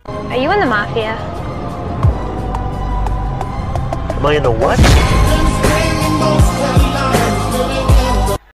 Are you in the mafia? Am I in the what?